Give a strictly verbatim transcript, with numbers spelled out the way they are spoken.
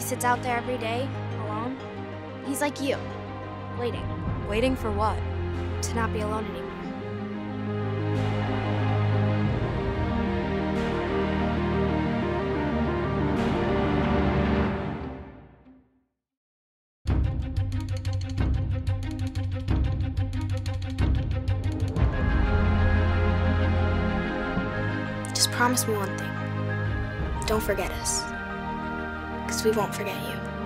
sits out there every day, alone. He's like you, waiting. Waiting for what? To not be alone anymore. Just promise me one thing. Don't forget us. Because we won't forget you.